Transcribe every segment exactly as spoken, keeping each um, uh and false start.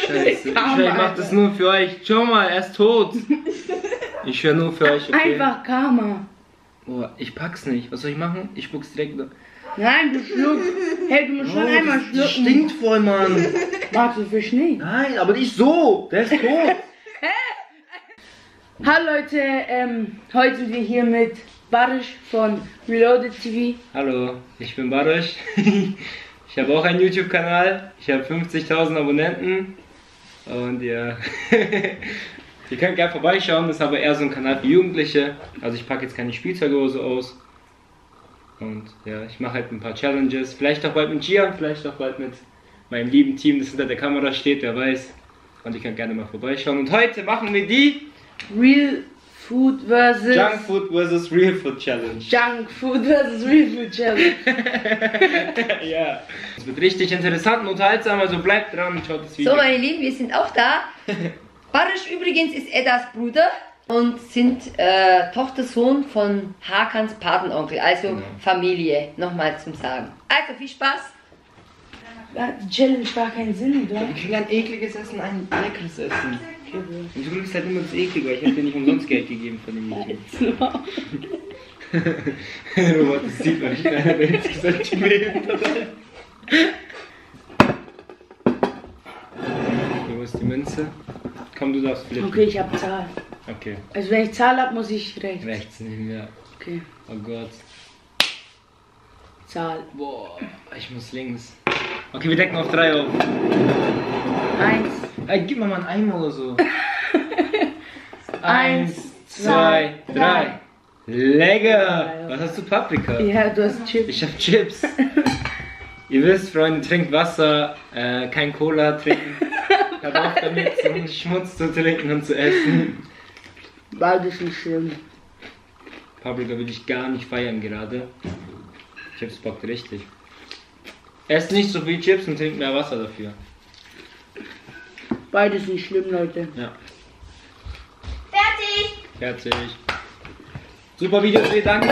Scheiße. Ich, ich mach das nur für euch. Schau mal, er ist tot. Ich höre nur für euch, okay? Einfach Karma. Oh, ich pack's nicht. Was soll ich machen? Ich spuck's direkt. Nein, du schluckst. Hey, du musst schon oh, einmal schlucken. Das stinkt voll, Mann. Magst du Fisch nicht? Nein, aber nicht so. Der ist tot. Hallo Leute, ähm, heute sind wir hier mit Barisch von Reloaded T V. Hallo, ich bin Barisch. Ich habe auch einen YouTube-Kanal. Ich habe fünfzigtausend Abonnenten. Und ja, ihr könnt gerne vorbeischauen. Das ist aber eher so ein Kanal für Jugendliche. Also ich packe jetzt keine Spielzeuge oder so aus. Und ja, ich mache halt ein paar Challenges. Vielleicht auch bald mit Gian, vielleicht auch bald mit meinem lieben Team, das hinter der Kamera steht, wer weiß. Und ihr könnt gerne mal vorbeischauen. Und heute machen wir die Real Food versus Junk Food versus Real Food Challenge. Junk Food versus Real Food Challenge. Ja. Es wird richtig interessant und unterhaltsam, also bleibt dran und schaut das Video. So meine Lieben, wir sind auch da. Barisch übrigens ist Eddas Bruder und sind äh, Tochter, Sohn von Hakans Patenonkel, also genau. Familie, nochmal zum Sagen. Also viel Spaß. Die Challenge war keinen Sinn, oder? Wir kriegen ein ekliges Essen, ein leckeres Essen. Und du kriegst halt immer das Eklige, weil ich hab dir nicht umsonst Geld gegeben von dem YouTube. Robert, das sieht man nicht, einer der insgesamt die Meter. Wo ist die Münze? Komm, du darfst flippen. Okay, ich hab Zahl. Okay. Also wenn ich Zahl hab, muss ich rechts. Rechts nehmen, ja. Okay. Oh Gott. Zahl. Boah, ich muss links. Okay, wir decken auf drei auf. Eins. Ey, gib mir mal einen Eimer oder so. Eins, zwei, drei. Lecker! Was hast du, Paprika? Ja, du hast Chips. Ich hab Chips. Ihr wisst, Freunde, trinkt Wasser, äh, kein Cola trinken. Hört auf damit, so einen Schmutz zu trinken und zu essen. Beides nicht schlimm. Paprika will ich gar nicht feiern gerade. Chips bockt richtig. Esst nicht so viel Chips und trinkt mehr Wasser dafür. Beides nicht schlimm, Leute. Ja. Fertig! Fertig. Super Video, danke.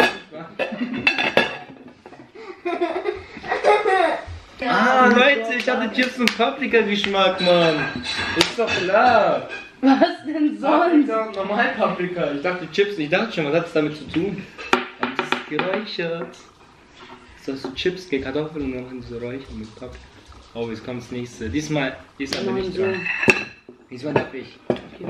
Ah, Leute, ich hatte Chips und Paprika-Geschmack, Mann. Ist doch klar. Was denn sonst? Paprika und normal Paprika. Ich dachte Chips, ich dachte schon, was hat es damit zu tun? Das ist geräuchert. Das ist so Chips, Kartoffeln und dann machen die so räuchern mit Paprika. Oh, jetzt kommt das nächste. Diesmal ist aber nicht dran. Diesmal darf ich.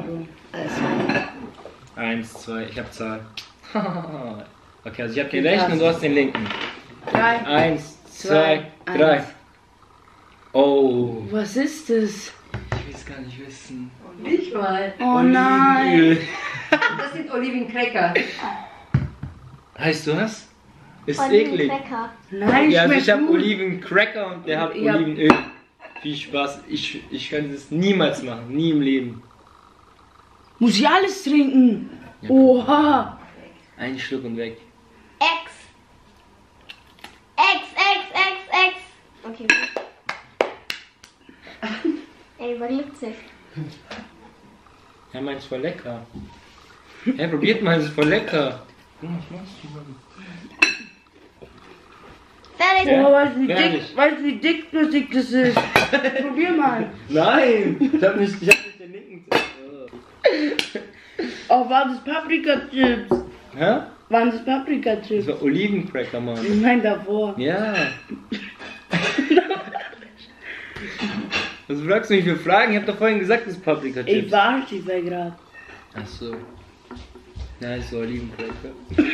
Eins, zwei, ich hab Zahl. Okay, also ich hab den rechten und du hast den linken. Drei. Eins, zwei, drei. Oh. Was ist das? Ich will es gar nicht wissen. Nicht mal. Oh nein. Das sind Olivencracker. Heißt du was? Ist eklig. Nein, ja, also ich habe gut. Olivencracker und der hat Ja. Olivenöl. Viel Spaß. Ich, ich könnte das niemals machen. Nie im Leben. Muss ich alles trinken? Ja. Oha. Ein Schluck und weg. Ex. Ex, Ex, Ex, Ex. Okay. Ey, überlebt sich. Ja, meins ist voll lecker. Hey, probiert mal, es ist voll lecker. Was machst du, Mann? Fertig. Ja. Oh, weißt du, wie Fertig. dick, weißt, du, wie dickflüssig das ist? Probier mal. Nein! Ich hab nicht, ich hab nicht den linken. Oh, waren das Paprika-Chips? Hä? Waren das Das Paprika-Chips? war Olivencracker, Mann. Ich mein davor. Ja. Was fragst du mich für Fragen? Ich hab doch vorhin gesagt, das ist Ich Paprika-Chips. verarsche dich bei grad. Ach so. Ja, ist so Olivencracker.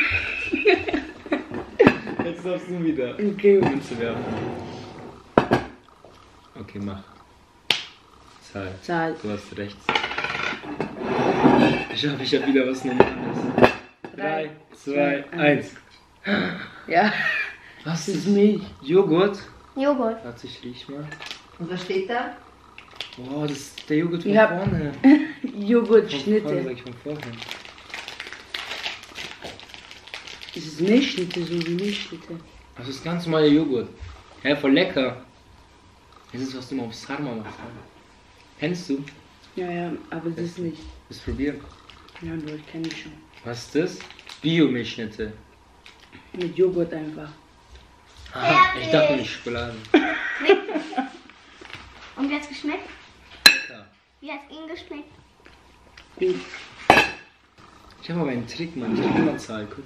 Jetzt darfst du wieder. Okay. Münze werfen. Okay, mach. Zahl. Zahl. Du hast rechts. Ich hoffe, ich habe wieder was Normales. Drei, zwei, eins. Ja, Was das ist Milch. Joghurt? Joghurt. Warte, ich riech mal. Und was steht da? Oh, das ist der Joghurt von Ja. vorne. Von vorne, Joghurtschnitte. sag ich von vorne. Das ist Milchschnitte, so wie Milchschnitte. Das ist ganz normaler Joghurt. Ja, voll lecker. Das ist, was du mal auf Sarma machst. Kennst du? Ja, ja, aber das ist nicht. Das probieren. Ja, du, ich kenne die schon. Was ist das? Bio-Milchschnitte. Mit Joghurt einfach. Aha, ich dachte nicht Schokolade. Und wie hat's geschmeckt? lecker. Wie hat es Ihnen geschmeckt? Gut. Ich habe aber einen Trick, Mann. Ich krieg immer Zahl, guck.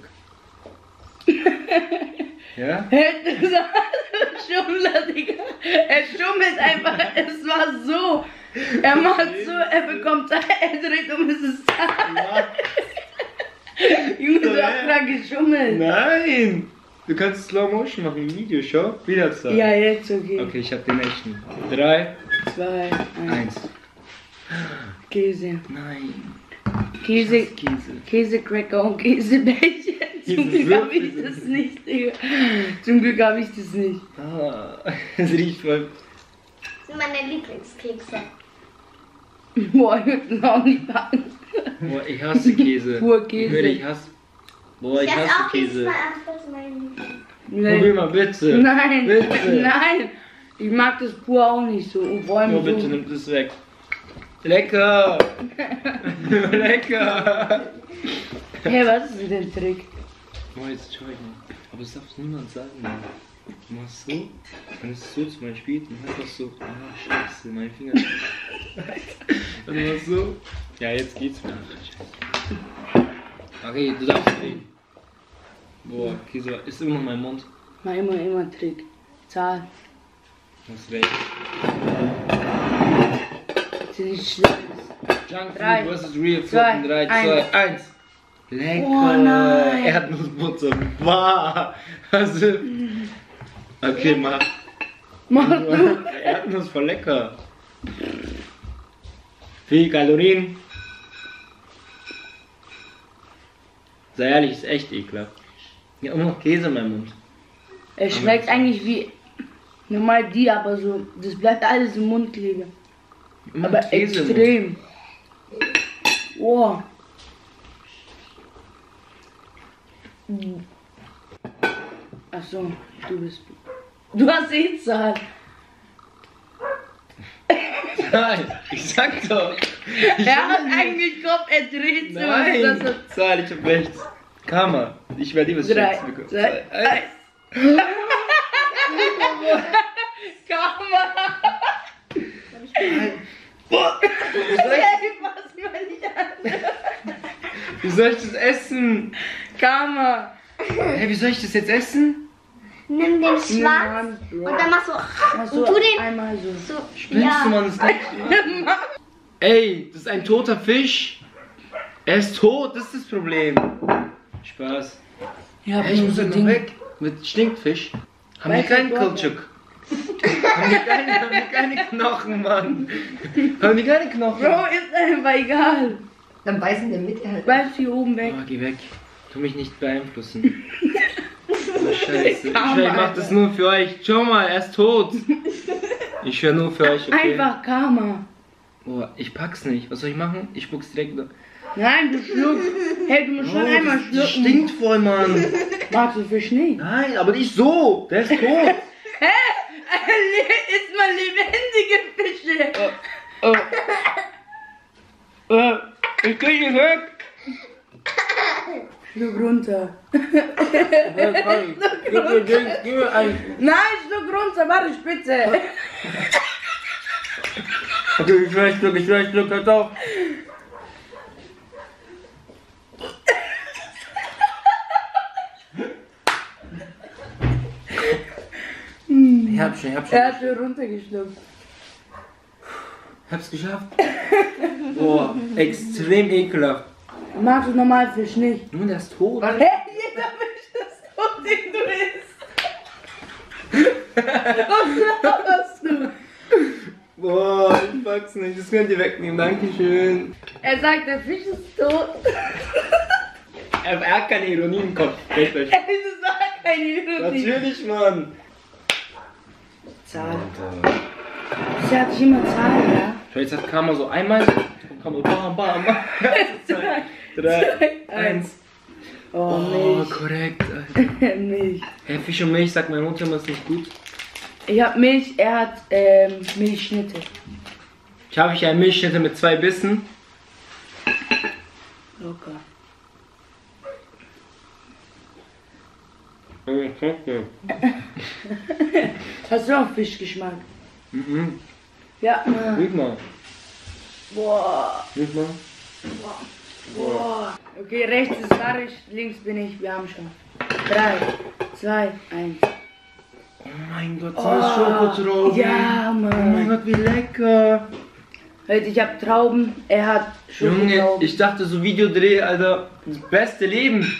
Ja? Hätte gesagt, Schummler, Digga. Er schummelt einfach. Es war so. Er macht so, er bekommt Zahl, er dreht um, es ist Zahl. Junge, du hast gerade geschummelt. Nein! Du kannst Slow Motion machen im Video, schau. Wieder Zahl. Ja, jetzt okay. Okay, ich hab den echten. Drei, Zwei, eins. eins. Käse. Nein. Käse. Käse. Käsecracker und Käsebällchen. Zum Käse- Glück habe ich Würfel das sind- nicht, Digga. Zum Glück habe ich das nicht. Ah, es riecht voll. Das sind meine Lieblingskekse. Boah, ich würde das auch nicht packen. Boah, ich hasse Käse. Pur Käse. Ich, würde, ich hasse. Boah, ich Ich esse hasse auch jedes Käse. Mal ab, das ist mein Lieblings. Probier mal bitte. Nein, Bitte. nein. Ich mag das pur auch nicht so. Und vor allem Oh, bitte so. nimm das weg. Lecker! Lecker! Hey, was ist denn der Trick? Boah, jetzt schau ich mal. Aber das darf niemand sagen, Mann. Du machst so, dann ist es so zum Beispiel, dann einfach so, ah, scheiße, mein Finger. Dann du machst so. Ja, jetzt geht's wieder. Okay, du darfst reden. Boah, Käse ist immer noch mein Mund. Mach immer, immer Trick. Zahl. Du hast recht. Das ist nicht schlimm. Junk Drei, Food versus Real Food zwei, in drei, eins. zwei, eins. Lecker! Oh nein. Erdnussbutter. Bah! Also. Okay, mach. Mach du. Erdnuss voll lecker. Viel Kalorien. Sei ehrlich, ist echt ekelhaft. Ja, immer noch Käse in meinem Mund. Es schmeckt eigentlich wie normal die, aber so, das bleibt alles im Mund kleben. Immer Aber Käse im Mund. extrem. Wow. Achso, du bist. Du hast eh Zahl. Nein, ich sag doch. Ich Er sag hat nicht. eigentlich Kopf, er dreht so. Nein, Das ist Zahl, ich hab rechts. Karma. Ich werde lieber drei, Schatz bekommen. zwei, Zwei, eins. eins. Karma. Boah, wie soll ich, Ey, fass mal nicht an. wie soll ich das essen? Karma. Hä, wie soll ich das jetzt essen? Nimm den Nimm Schwanz Hand, Bro. und dann machst du Ach so, und tu den einmal so. so. Spinnst du, Mann? Das ist nicht Ey, das ist ein toter Fisch. Er ist tot, das ist das Problem. Spaß. Ja, Hey, ich muss so halt noch Ding. weg. Mit Stinkfisch. Haben wir Weißt du, keinen du hast- Kultschuk? haben, wir keine, haben wir keine Knochen, Mann? Haben die keine Knochen? Bro, ist einfach egal. Dann beiß in der Mitte halt. Bleib hier oben weg. Oh, geh weg. Tu mich nicht beeinflussen. Oh, Scheiße. Ich, Karma, schwör, ich mach Alter. das nur für euch. Schau mal, er ist tot. Ich schwör nur für euch, okay? Einfach Karma. Oh, ich pack's nicht. Was soll ich machen? Ich spuck's direkt noch. Nein, du schluckst. Hey, du musst schon Oh, einmal das, das schlucken. stinkt voll, Mann. Magst du Fisch nicht? Nein, aber nicht so. Der ist tot. Hä? Ist mal lebendige Fische. Oh. Oh, ich krieg ihn weg. Schluck runter. Gib mir den, gib mir einen. Nein, schluck runter, warte, Spitze. Okay, ich will Schluck, ich will Schluck, hört auf. Ich hab schon, ich hab schon. Er hat schon runtergeschluckt. Hab's geschafft. Boah, extrem ekelhaft. Magst du normal Fisch nicht? Nun, der ist tot. Hä? Jeder Fisch ist tot, den du isst. Was laberst du? Boah, ich pack's nicht. Das könnt ihr wegnehmen. Dankeschön. Er sagt, der Fisch ist tot. Er er hat keine Ironie im Kopf. Recht euch. Er sagt keine Ironie. Natürlich, Mann. Zahl. Sie hat immer Zahl, ja? Schau, jetzt hat Karma so einmal. Karma, bam, bam, bam. Zwei, drei, eins. Oh, Oh, Milch. korrekt. Alter. Milch. Hey, Fisch und Milch, sagt meine Mutter immer, ist nicht gut. Ich hab Milch, er hat ähm, Milchschnitte. Ich habe hier eine Milchschnitte mit zwei Bissen. Locker. Hast du auch Fischgeschmack? Mhm. Ja, Guck mal. Boah. Nicht mal? Boah. Okay, rechts ist Barisch, links bin ich. Wir haben schon. drei, zwei, eins. Oh mein Gott, so ist Schokotrauben. Ja, Mann. Oh mein Gott, wie lecker. Leute, ich hab Trauben, er hat Junge, Schokotrauben. ich dachte so Videodreh, Alter, das beste Leben.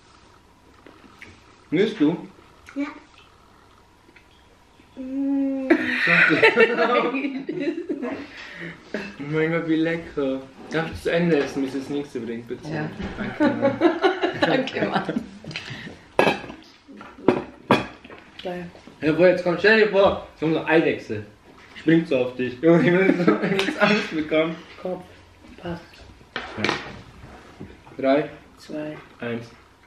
Willst du? Ja. Oh mein Gott, wie lecker. Darf ich zu Ende essen, bis das nächste bringt, bitte? Ja. Danke, Mann. Danke, Mann. Geil. Ja, boah, jetzt kommt, stell dir vor, kommt so eine Eidechse. Springt so auf dich. Junge, ich will so jetzt Angst bekommen. Kopf. Passt. Drei, Zwei. eins.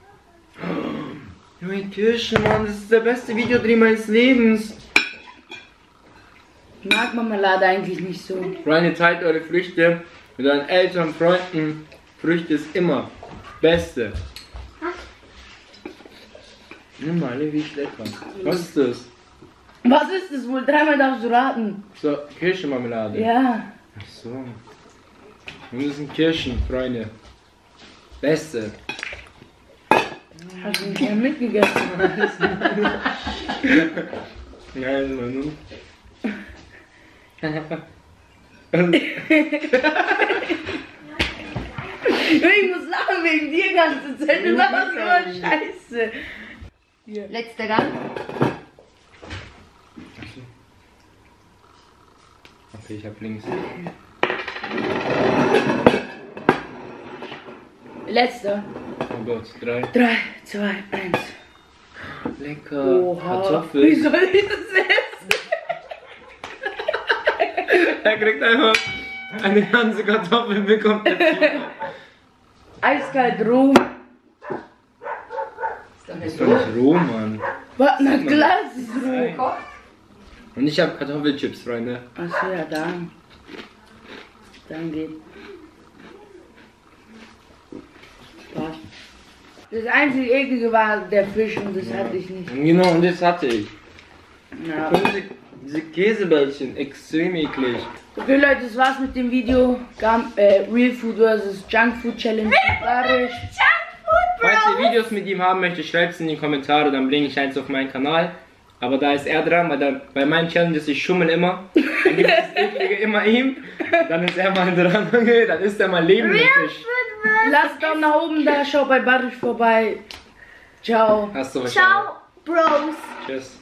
Junge, Kirschen, Mann, das ist der beste Videodreh meines Lebens. Ich mag Marmelade eigentlich nicht so. Freunde, teilt eure Früchte mit euren Eltern, Freunden. Früchte ist immer Beste. Nimm mal, wie lecker. Was ist das? Was ist das wohl? Dreimal darfst du raten. So, Kirschenmarmelade. Ja. Ach so. Und das sind Kirschen, Freunde. Beste. Hast du nicht mehr mitgegessen? Nein, Mann. Ich muss lachen wegen dir ganze Zeit. Du machst immer Scheiße. Hier. Letzter Gang. Okay, ich hab links. Letzter. Oh Gott, drei. Drei, zwei, eins. Lecker. Oha. Kartoffel. Wie soll ich das essen? Er kriegt einfach eine ganze Kartoffel und bekommt dazu. Eiskalt roh. Das ist doch nicht roh, Mann. Was? Na klar, es ist roh. Und ich hab Kartoffelchips, Freunde. Achso, ja, dann. Dann geht. Passt. Das einzige eklige war der Fisch und das hatte ich nicht. Genau, und das hatte ich. Ja. Und diese, diese Käsebällchen, extrem eklig. Okay Leute, das war's mit dem Video. Gam, äh, Real Food versus Junk Food Challenge. Barisch. Falls ihr Videos mit ihm haben möchtet, schreibt es in die Kommentare, dann bringe ich eins auf meinen Kanal. Aber da ist er dran, weil da, bei meinen Challenges, ich schummel immer. Dann gibt es das Eklige immer ihm. Dann ist er mal dran, okay, dann ist er mal lebender Fisch. Lasst Daumen nach oben da, schaut bei Barisch vorbei. Ciao. Hast du was? Ciao, Bros. Tschüss.